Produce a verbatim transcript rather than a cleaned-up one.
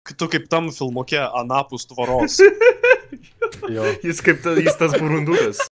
tu kaip tam filmuke anapus tvoros. Jis kaip ta, jis tas burundukas.